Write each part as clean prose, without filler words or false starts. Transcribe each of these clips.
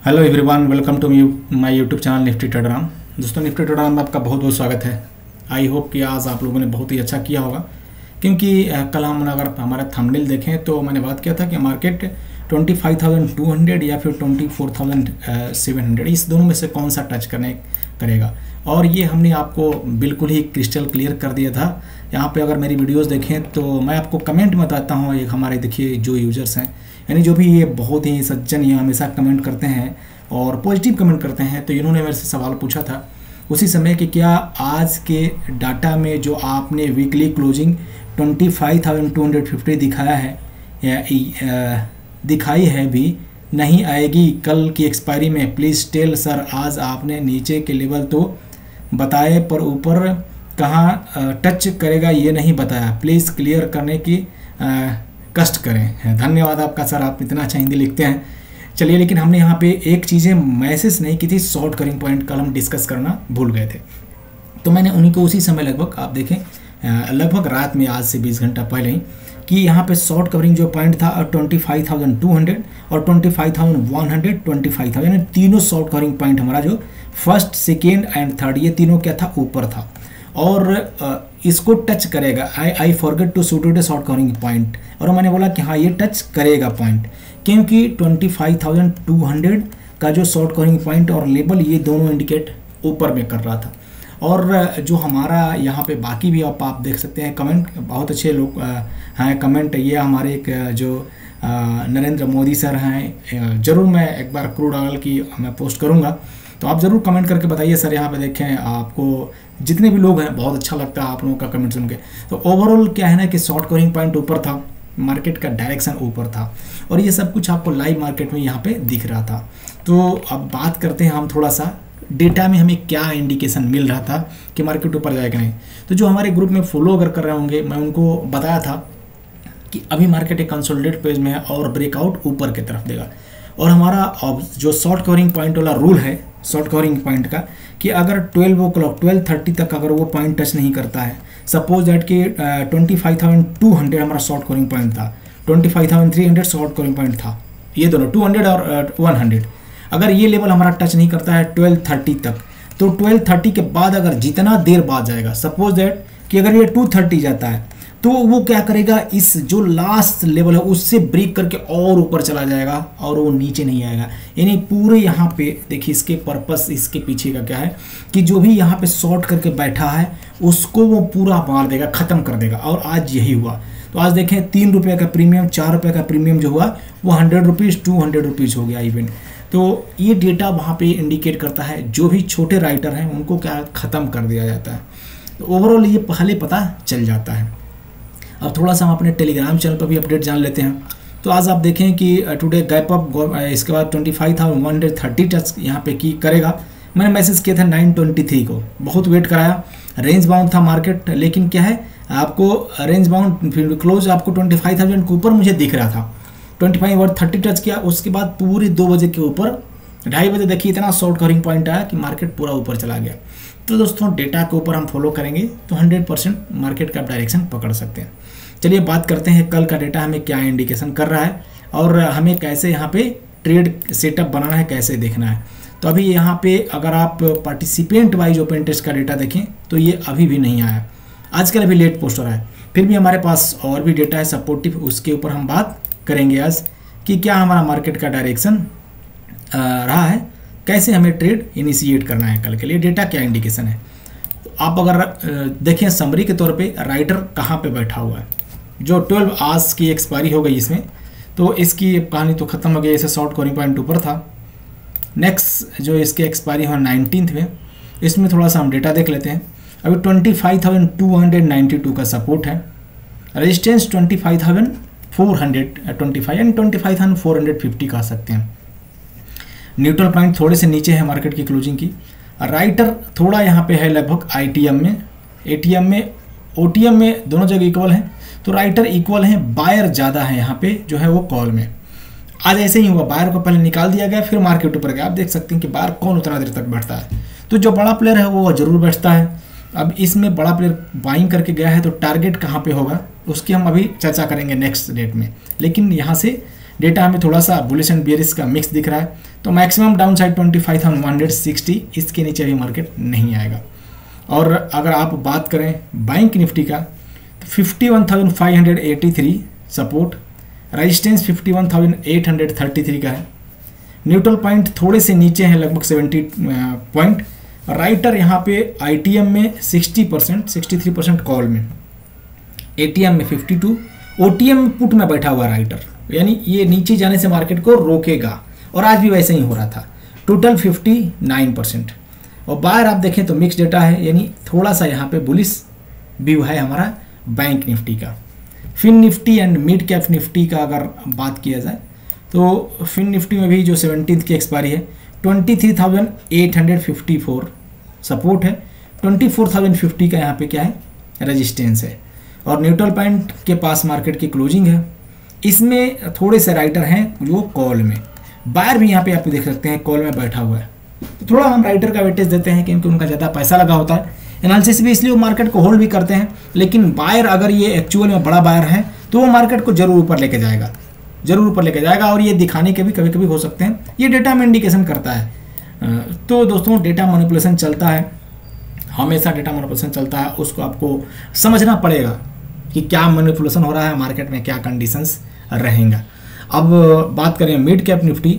Hello everyone, welcome to my YouTube channel Nifty trader Ram. दोस्तों, Nifty trader Ram में आपका बहुत बहुत स्वागत है। आई होप कि आज आप लोगों ने बहुत ही अच्छा किया होगा, क्योंकि कल हम अगर हमारा थंबनेल देखें तो मैंने बात किया था कि मार्केट 25,200 या फिर 24,700 इस दोनों में से कौन सा टच करेगा, और ये हमने आपको बिल्कुल ही क्रिस्टल क्लियर कर दिया था। यहाँ पे अगर मेरी वीडियोस देखें तो मैं आपको कमेंट में बताता हूँ। एक हमारे देखिए जो यूजर्स हैं, यानी जो भी ये बहुत ही सज्जन, ये हमेशा कमेंट करते हैं और पॉजिटिव कमेंट करते हैं, तो इन्होंने मेरे से सवाल पूछा था उसी समय कि क्या आज के डाटा में जो आपने वीकली क्लोजिंग 25,250 दिखाया है या दिखाई है भी नहीं आएगी कल की एक्सपायरी में। प्लीज़ टेल सर, आज आपने नीचे के लेवल तो बताए पर ऊपर कहाँ टच करेगा ये नहीं बताया। प्लीज़ क्लियर करने की कष्ट करें। धन्यवाद आपका सर, आप इतना अच्छा हिंदी लिखते हैं। चलिए, लेकिन हमने यहाँ पे एक चीज़ें मैसेज नहीं की थी, शॉर्ट कवरिंग पॉइंट कल हम डिस्कस करना भूल गए थे, तो मैंने उन्हीं को उसी समय लगभग आप देखें लगभग रात में आज से 20 घंटा पहले ही कि यहाँ पे शॉर्ट कवरिंग जो पॉइंट था 25,200 और 25,100 25,000, यानी तीनों शॉर्ट कवरिंग पॉइंट हमारा जो फर्स्ट सेकेंड एंड थर्ड ये तीनों क्या था, ऊपर था और इसको टच करेगा। I forget to shoot a short covering point, और मैंने बोला कि हाँ ये टच करेगा पॉइंट, क्योंकि 25,200 का जो शॉर्ट कवरिंग पॉइंट और लेवल ये दोनों इंडिकेट ऊपर में कर रहा था। और जो हमारा यहाँ पे बाकी भी आप देख सकते हैं कमेंट, बहुत अच्छे लोग हैं कमेंट। ये हमारे एक जो नरेंद्र मोदी सर हैं, ज़रूर मैं एक बार क्रूड ऑयल की मैं पोस्ट करूँगा, तो आप ज़रूर कमेंट करके बताइए सर। यहाँ पे देखें, आपको जितने भी लोग हैं बहुत अच्छा लगता है आप लोगों का कमेंट सुन के। तो ओवरऑल क्या है ना कि शॉर्ट कवरिंग पॉइंट ऊपर था, मार्केट का डायरेक्शन ऊपर था, और ये सब कुछ आपको लाइव मार्केट में यहाँ पे दिख रहा था। तो अब बात करते हैं हम थोड़ा सा डेटा में हमें क्या इंडिकेशन मिल रहा था कि मार्केट ऊपर जाएगा नहीं। तो जो हमारे ग्रुप में फॉलो अगर कर रहे होंगे, मैं उनको बताया था कि अभी मार्केट एक कंसोलिडेट पेज में है और ब्रेकआउट ऊपर की तरफ देगा। और हमारा जो शॉर्ट कवरिंग पॉइंट वाला रूल है शॉर्ट कवरिंग पॉइंट का, कि अगर 12:30 तक अगर वो पॉइंट टच नहीं करता है, सपोज दैट कि 25,200 हमारा शॉर्ट कवरिंग पॉइंट था, 25,300 शॉर्ट कवरिंग पॉइंट था, ये दोनों 200 और 100, अगर ये लेवल हमारा टच नहीं करता है 12:30 तक, तो 12:30 के बाद अगर जितना देर बाद जाएगा, सपोज दैट कि अगर ये 2:30 जाता है, तो वो क्या करेगा, इस जो लास्ट लेवल है उससे ब्रेक करके और ऊपर चला जाएगा और वो नीचे नहीं आएगा। यानी पूरे यहाँ पे देखिए, इसके पर्पस इसके पीछे का क्या है कि जो भी यहाँ पे शॉर्ट करके बैठा है उसको वो पूरा मार देगा, ख़त्म कर देगा। और आज यही हुआ। तो आज देखें 3 रुपये का प्रीमियम, 4 रुपये का प्रीमियम जो हुआ वो 100 रुपीज़ 200 रुपीज़ हो गया इवेंट। तो ये डेटा वहाँ पे इंडिकेट करता है जो भी छोटे राइटर हैं उनको क्या ख़त्म कर दिया जाता है। तो ओवरऑल ये पहले पता चल जाता है। अब थोड़ा सा हम अपने टेलीग्राम चैनल पर भी अपडेट जान लेते हैं। तो आज आप देखें कि टुडे गैप अप, इसके बाद 25,130 टच यहाँ पे की करेगा। मैंने मैसेज किया था 923 को, बहुत वेट कराया, रेंज बाउंड था मार्केट, लेकिन क्या है आपको रेंज बाउंड क्लोज आपको 25,000 के ऊपर मुझे दिख रहा था। 25,130 टच किया, उसके बाद पूरी 2 बजे के ऊपर 2:30 बजे देखिए इतना शॉर्ट कवरिंग पॉइंट आया कि मार्केट पूरा ऊपर चला गया। तो दोस्तों, डेटा के ऊपर हम फॉलो करेंगे तो 100% मार्केट का डायरेक्शन पकड़ सकते हैं। चलिए बात करते हैं कल का डेटा हमें क्या इंडिकेशन कर रहा है और हमें कैसे यहाँ पे ट्रेड सेटअप बनाना है, कैसे देखना है। तो अभी यहाँ पे अगर आप पार्टिसिपेंट वाइज ओपन टेस्ट का डेटा देखें तो ये अभी भी नहीं आया, आजकल अभी लेट पोस्ट हो रहा है। फिर भी हमारे पास और भी डेटा है सपोर्टिव, उसके ऊपर हम बात करेंगे आज कि क्या हमारा मार्केट का डायरेक्शन रहा है, कैसे हमें ट्रेड इनिशिएट करना है कल के लिए, डेटा क्या इंडिकेशन है। तो आप अगर देखें समरी के तौर पे राइटर कहाँ पे बैठा हुआ है, जो 12 आवर्स की एक्सपायरी हो गई इसमें, तो इसकी कहानी तो ख़त्म हो गई। इसे शॉर्ट कवरिंग पॉइंट ऊपर था। नेक्स्ट जो इसकी एक्सपायरी हो 19th में, इसमें थोड़ा सा हम डेटा देख लेते हैं। अभी 25,292 का सपोर्ट है, रेजिस्टेंस 25,425 यानी 25,450 कह सकते हैं। न्यूट्रल पॉइंट थोड़े से नीचे है मार्केट की क्लोजिंग की। राइटर थोड़ा यहाँ पे है लगभग आईटीएम में, एटीएम में, ओटीएम में, दोनों जगह इक्वल है। तो राइटर इक्वल है, बायर ज़्यादा है यहाँ पे जो है वो कॉल में। आज ऐसे ही हुआ, बायर को पहले निकाल दिया गया, फिर मार्केट ऊपर गया। आप देख सकते हैं कि बायर कौन उतना देर तक बैठता है, तो जो बड़ा प्लेयर है वो ज़रूर बैठता है। अब इसमें बड़ा प्लेयर बाइंग करके गया है, तो टारगेट कहाँ पे होगा उसकी हम अभी चर्चा करेंगे नेक्स्ट डेट में। लेकिन यहाँ से डेटा हमें थोड़ा सा बुलिश एंड बेयरिश का मिक्स दिख रहा है। तो मैक्सिमम डाउन साइड 25,160, इसके नीचे भी मार्केट नहीं आएगा। और अगर आप बात करें बैंक निफ्टी का तो 51,583 सपोर्ट, रेजिस्टेंस 51,833 का है, न्यूट्रल पॉइंट थोड़े से नीचे हैं लगभग 70 पॉइंट। राइटर यहाँ पे आईटीएम में 60%, 63% कॉल में, एटीएम में 52, ओटीएम पुट में बैठा हुआ राइटर, यानी ये नीचे जाने से मार्केट को रोकेगा और आज भी वैसे ही हो रहा था। टोटल 59%। और बाहर आप देखें तो मिक्स डेटा है, यानी थोड़ा सा यहाँ पे बुलिश व्यू है हमारा बैंक निफ्टी का। Fin Nifty and mid cap Nifty का अगर बात किया जाए तो फिन निफ्टी में भी जो 17 की एक्सपायरी है 23,854 सपोर्ट है, 24,050 का यहाँ पे क्या है रेजिस्टेंस है, और न्यूट्रल पॉइंट के पास मार्केट की क्लोजिंग है। इसमें थोड़े से राइटर हैं जो कॉल में, बायर भी यहाँ पे आप देख सकते हैं कॉल में बैठा हुआ है। तो थोड़ा हम राइटर का वेटेज देते हैं क्योंकि उनका ज़्यादा पैसा लगा होता है, एनालिसिस भी इसलिए वो मार्केट को होल्ड भी करते हैं। लेकिन बायर अगर ये एक्चुअल में बड़ा बायर है तो वो मार्केट को जरूर ऊपर लेके जाएगा, जरूर ऊपर लेके जाएगा, और ये दिखाने के भी कभी कभी हो सकते हैं, ये डेटा में इंडिकेशन करता है। तो दोस्तों डेटा मैनिपुलेशन चलता है, हमेशा डेटा मैनिपुलेशन चलता है, उसको आपको समझना पड़ेगा कि क्या मैनिपुलेशन हो रहा है मार्केट में, क्या कंडीशंस रहेंगे। अब बात करें mid cap Nifty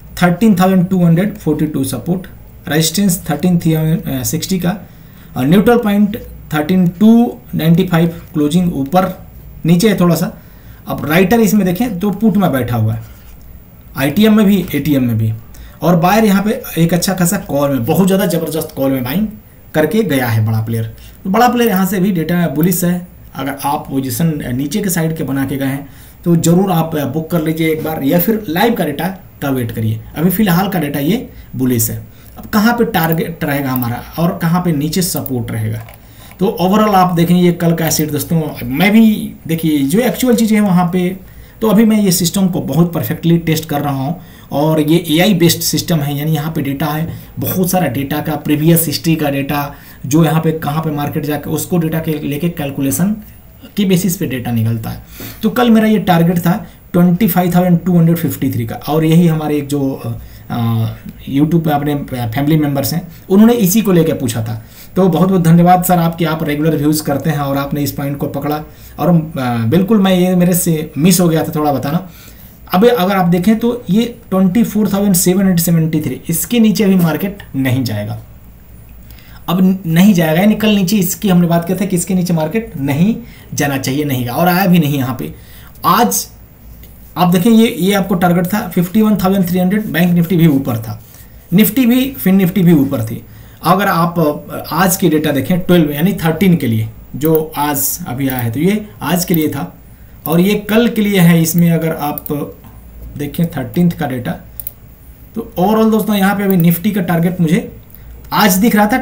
13,242 support, resistance 13,60 का, और न्यूट्रल पॉइंट 13,295 क्लोजिंग ऊपर नीचे है थोड़ा सा। अब राइटर इसमें देखें तो पुट में बैठा हुआ है, आईटीएम में भी एटीएम में भी, और बायर यहाँ पे एक अच्छा खासा कॉल में, बहुत ज़्यादा ज़बरदस्त कॉल में बाइंग करके गया है बड़ा प्लेयर। तो बड़ा प्लेयर यहाँ से भी डेटा बुलिश है। अगर आप पोजीशन नीचे के साइड के बना के गए हैं तो ज़रूर आप बुक कर लीजिए एक बार, या फिर लाइव का डेटा का वेट करिए। अभी फिलहाल का डेटा ये बुलिश है। अब कहाँ पे टारगेट रहेगा हमारा और कहाँ पे नीचे सपोर्ट रहेगा, तो ओवरऑल आप देखें ये कल का सीट दोस्तों, मैं भी देखिए जो एक्चुअल चीज़ें हैं वहाँ पे, तो अभी मैं ये सिस्टम को बहुत परफेक्टली टेस्ट कर रहा हूँ, और ये एआई बेस्ड सिस्टम है, यानी यहाँ पे डेटा है बहुत सारा डेटा का, प्रीवियस हिस्ट्री का डेटा, जो यहाँ पे कहाँ पे मार्केट जाके उसको डेटा के लेके कैलकुलेशन की बेसिस पे डेटा निकलता है। तो कल मेरा ये टारगेट था 25,253 का, और यही हमारे एक जो यूट्यूब पे अपने फैमिली मेम्बर्स हैं उन्होंने इसी को लेकर पूछा था। तो बहुत बहुत धन्यवाद सर आपके, आप रेगुलर व्यूज़ करते हैं और आपने इस पॉइंट को पकड़ा, और बिल्कुल मैं ये मेरे से मिस हो गया था थोड़ा बताना। अब अगर आप देखें तो ये 24,773, इसके नीचे अभी मार्केट नहीं जाएगा, अब नहीं जाएगा, यानी कल नीचे इसकी हमने बात की थी कि इसके नीचे मार्केट नहीं जाना चाहिए, नहीं गया और आया भी नहीं यहाँ पे। आज आप देखें ये आपको टारगेट था 51,300, बैंक निफ्टी भी ऊपर था, निफ्टी भी, फिन निफ्टी भी ऊपर थी। अगर आप आज के डेटा देखें 12 यानी 13 के लिए जो आज अभी आया है, तो ये आज के लिए था और ये कल के लिए है। इसमें अगर आप देखें 13 का डेटा, तो ओवरऑल दोस्तों यहाँ पे अभी निफ्टी का टारगेट मुझे आज दिख रहा था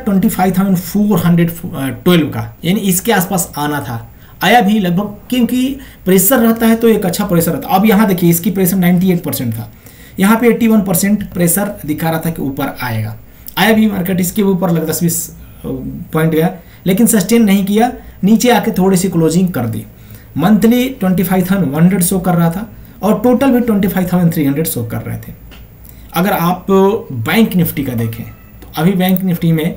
25,412 का, यानी इसके आसपास आना था, आया भी लगभग, क्योंकि प्रेशर रहता है तो एक अच्छा प्रेशर रहता है। अब यहाँ देखिए इसकी प्रेशर 98% था, यहाँ पे 81% प्रेशर दिखा रहा था कि ऊपर आएगा, आया भी मार्केट इसके ऊपर लग 10-20 पॉइंट गया, लेकिन सस्टेन नहीं किया, नीचे आके थोड़ी सी क्लोजिंग कर दी। मंथली 25,100 शो कर रहा था और टोटल भी 25,300 शो कर रहे थे। अगर आप बैंक निफ्टी का देखें तो अभी बैंक निफ्टी में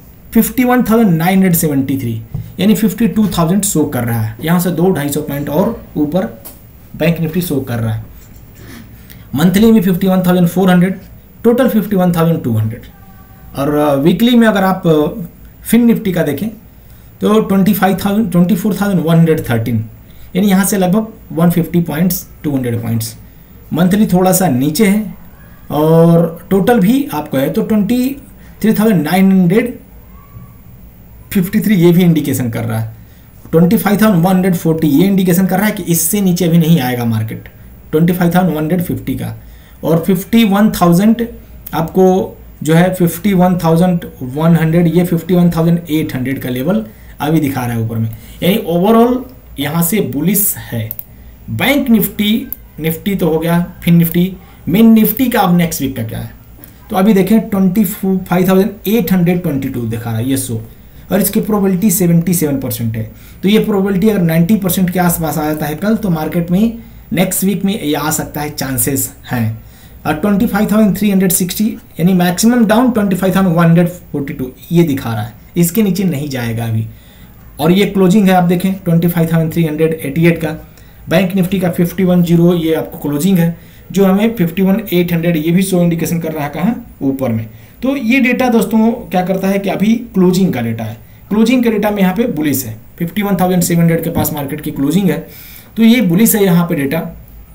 51,973 यानी 52,000 शो कर रहा है, यहाँ से 200-250 पॉइंट और ऊपर बैंक निफ्टी शो कर रहा है। मंथली में 51,400, टोटल 51,200, और वीकली में अगर आप फिन निफ्टी का देखें तो 24,113 यानी यहाँ से लगभग 150 पॉइंट्स 200 पॉइंट्स। मंथली थोड़ा सा नीचे है और टोटल भी आपको है तो 23,953 ये भी इंडिकेशन कर रहा है, 25,140 ये इंडिकेशन कर रहा है कि इससे नीचे अभी नहीं आएगा मार्केट 25,150 का, और 51,000 आपको जो है 51,100 ये 51,800 का लेवल अभी दिखा रहा है ऊपर में, यानी ओवरऑल यहाँ से बुलिश है। बैंक निफ्टी तो हो गया, फिन निफ्टी, मेन निफ्टी का अब नेक्स्ट वीक का क्या है, तो अभी देखें 25,822 दिखा रहा है ये शो, और इसकी प्रोबेबिलिटी 77% है। तो ये प्रोबेबिलिटी अगर 90% के आसपास आ जाता है कल, तो मार्केट में नेक्स्ट वीक में ये आ सकता है, चांसेस हैं। 25,360 यानी मैक्सिमम डाउन 25,142 ये दिखा रहा है, इसके नीचे नहीं जाएगा अभी। और ये क्लोजिंग है, आप देखें 25,388 का। बैंक निफ्टी का 51.0 ये आपको क्लोजिंग है, जो हमें 51,800 ये भी शो इंडिकेशन कर रहा है कहाँ, ऊपर में। तो ये डेटा दोस्तों क्या करता है कि अभी क्लोजिंग का डेटा है, क्लोजिंग के डेटा में यहाँ पे बुलिस है, 51,700 के पास मार्केट की क्लोजिंग है, तो ये बुलिस है यहाँ पे डेटा।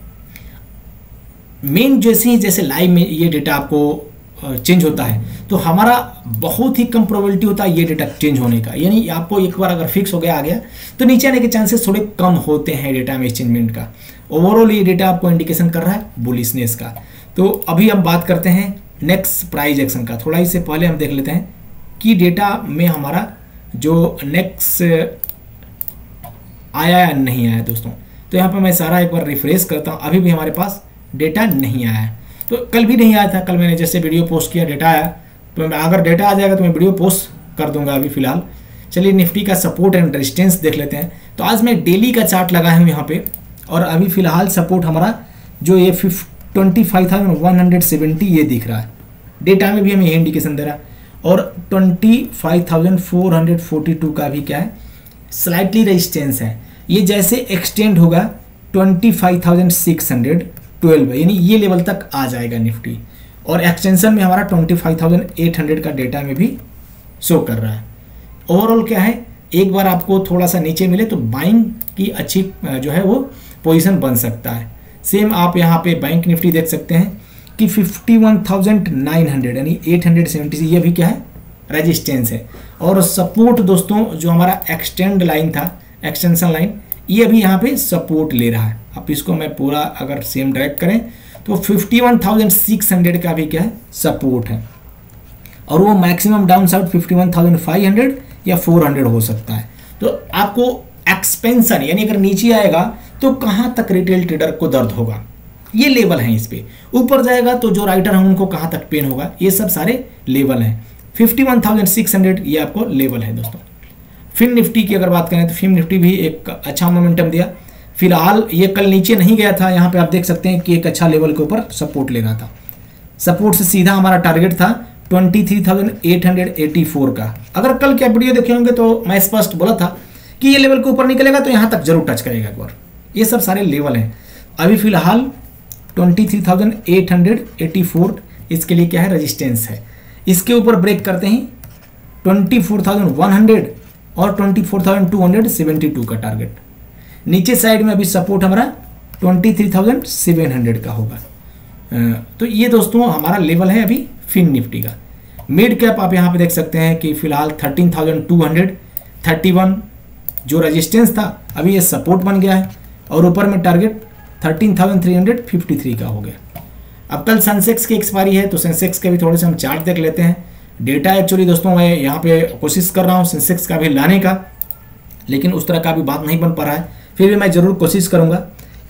मेन जैसे लाइव में ये डेटा आपको चेंज होता है तो हमारा बहुत ही कम प्रोबेबिलिटी होता है ये डेटा चेंज होने का, यानी आपको एक बार अगर फिक्स हो गया आ गया तो नीचे आने के चांसेस थोड़े कम होते हैं डेटा में चेंजमेंट का। ओवरऑल ये डेटा आपको इंडिकेशन कर रहा है बुलिशनेस का। तो अभी हम बात करते हैं नेक्स्ट प्राइस एक्शन का। थोड़ा इससे पहले हम देख लेते हैं कि डेटा में हमारा जो नेक्स्ट आया या नहीं आया दोस्तों। तो यहाँ पर मैं सारा एक बार रिफ्रेश करता हूँ, अभी भी हमारे पास डेटा नहीं आया है। तो कल भी नहीं आया था, कल मैंने जैसे वीडियो पोस्ट किया डेटा आया, तो अगर डेटा आ जाएगा तो मैं वीडियो पोस्ट कर दूंगा अभी फिलहाल। चलिए निफ्टी का सपोर्ट एंड रेजिस्टेंस देख लेते हैं। तो आज मैं डेली का चार्ट लगाया हूँ यहाँ पे, और अभी फिलहाल सपोर्ट हमारा जो ये 25,170 ये दिख रहा है, डेटा में भी हमें ये इंडिकेशन दे रहा है। और 25,442 का भी क्या है, स्लाइटली रेजिस्टेंस है। ये जैसे एक्सटेंड होगा 25,612 यानी ये लेवल तक आ जाएगा निफ्टी, और एक्सटेंशन में हमारा 25,800 का डेटा में भी शो कर रहा है। ओवरऑल क्या है, एक बार आपको थोड़ा सा नीचे मिले तो बाइंग की अच्छी जो है वो पोजीशन बन सकता है। सेम आप यहाँ पे बैंक निफ्टी देख सकते हैं कि 51,900 यानी 870 ये भी क्या है, रेजिस्टेंस है। और सपोर्ट दोस्तों जो हमारा एक्सटेंड लाइन था, एक्सटेंशन लाइन, ये अभी यहाँ पे सपोर्ट ले रहा है। अब इसको मैं पूरा अगर सेम ड्रैग करें तो 51,600 का भी क्या है, सपोर्ट है। और वो मैक्सिमम डाउन साइड 51,500 या 400 हो सकता है। तो आपको एक्सपेंशन यानी अगर नीचे आएगा तो कहाँ तक रिटेल ट्रेडर को दर्द होगा, ये लेवल है। इस पे ऊपर जाएगा तो जो राइटर हैं उनको कहाँ तक पेन होगा, ये सब सारे लेवल हैं। 51,600 ये आपको लेवल है दोस्तों। फिन निफ्टी की अगर बात करें तो फिन निफ्टी भी एक अच्छा मोमेंटम दिया। फिलहाल ये कल नीचे नहीं गया था, यहाँ पे आप देख सकते हैं कि एक अच्छा लेवल के ऊपर सपोर्ट ले रहा था। सपोर्ट से सीधा हमारा टारगेट था 23,884 का। अगर कल क्या वीडियो देखे होंगे तो मैं स्पष्ट बोला था कि ये लेवल के ऊपर निकलेगा तो यहाँ तक जरूर टच करेगा एक बार। ये सब सारे लेवल हैं। अभी फिलहाल 23,884 इसके लिए क्या है, रेजिस्टेंस है। इसके ऊपर ब्रेक करते ही 24,100 और 24,272 का टारगेट। नीचे साइड में अभी सपोर्ट हमारा 23,700 का होगा। तो ये दोस्तों हमारा लेवल है अभी फिन निफ्टी का। मिड कैप आप यहाँ पे देख सकते हैं कि फिलहाल 13,231 जो रेजिस्टेंस था अभी ये सपोर्ट बन गया है, और ऊपर में टारगेट 13,353 का हो गया। अब कल सेंसेक्स की एक्सपायरी है तो सेंसेक्स के भी थोड़े से हम चार्ट देख लेते हैं। डेटा एक्चुअली दोस्तों मैं यहाँ पे कोशिश कर रहा हूँ सेंसेक्स का भी लाने का, लेकिन उस तरह का भी बात नहीं बन पा रहा है, फिर भी मैं ज़रूर कोशिश करूँगा।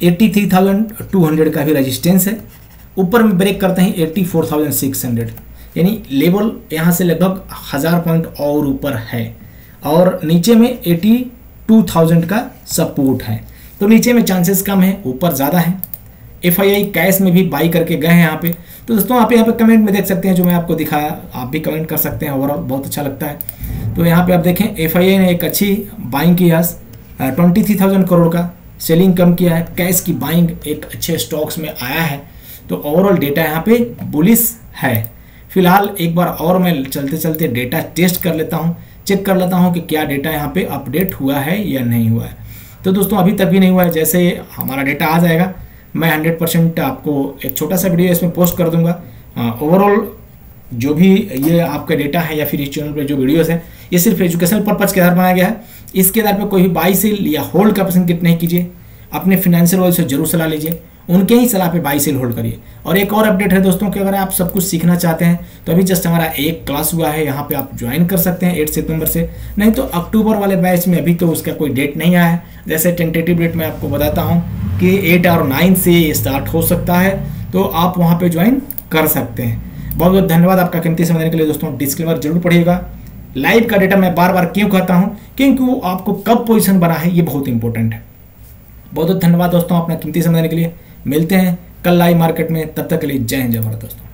83,200 का भी रेजिस्टेंस है। ऊपर में ब्रेक करते हैं 84,600 यानी लेवल यहाँ से लगभग 1000 पॉइंट और ऊपर है, और नीचे में 82,000 का सपोर्ट है। तो नीचे में चांसेस कम है, ऊपर ज़्यादा है। FII कैश में भी बाई करके गए हैं यहाँ पे। तो दोस्तों आप यहाँ पे कमेंट में देख सकते हैं जो मैं आपको दिखाया, आप भी कमेंट कर सकते हैं, ओवरऑल बहुत अच्छा लगता है। तो यहाँ पे आप देखें FII ने एक अच्छी बाइंग की है, 23,000 करोड़ का सेलिंग कम किया है, कैश की बाइंग एक अच्छे स्टॉक्स में आया है। तो ओवरऑल डेटा यहाँ पे बुलिश है। फिलहाल एक बार और मैं चलते चलते डेटा टेस्ट कर लेता हूँ, चेक कर लेता हूँ कि क्या डेटा यहाँ पे अपडेट हुआ है या नहीं हुआ है। तो दोस्तों अभी तक भी नहीं हुआ है। जैसे हमारा डेटा आ जाएगा मैं 100% आपको एक छोटा सा वीडियो इसमें पोस्ट कर दूंगा। ओवरऑल जो भी ये आपका डेटा है या फिर इस चैनल पे जो वीडियोस है ये सिर्फ एजुकेशनल पर्पज़ के आधार बनाया गया है। इसके आधार पर कोई भी बाई सेल या होल्ड का पसंद किट नहीं कीजिए। अपने फिनेंशियल वाइज से जरूर सलाह लीजिए, उनके ही सलाह पे बाई सेल होल्ड करिए। और एक और अपडेट है दोस्तों कि अगर आप सब कुछ सीखना चाहते हैं तो अभी जस्ट हमारा एक क्लास हुआ है, यहाँ पे आप ज्वाइन कर सकते हैं 8 सितंबर से। नहीं तो अक्टूबर वाले बैच में अभी तो उसका कोई डेट नहीं आया है। जैसे टेंटेटिव डेट मैं आपको बताता हूँ कि 8 और 9 से स्टार्ट हो सकता है, तो आप वहाँ पे ज्वाइन कर सकते हैं। बहुत बहुत धन्यवाद आपका कीमती समय देने के लिए दोस्तों। डिस्क्लेमर जरूर पढ़िएगा। लाइव का डेटा मैं बार बार क्यों कहता हूँ, क्योंकि वो आपको कब पोजीशन बना है ये बहुत इंपॉर्टेंट है। बहुत बहुत धन्यवाद दोस्तों अपना कीमती समय देने के लिए। मिलते हैं कल लाइव मार्केट में, तब तक के लिए जय हिंद जय भारत दोस्तों।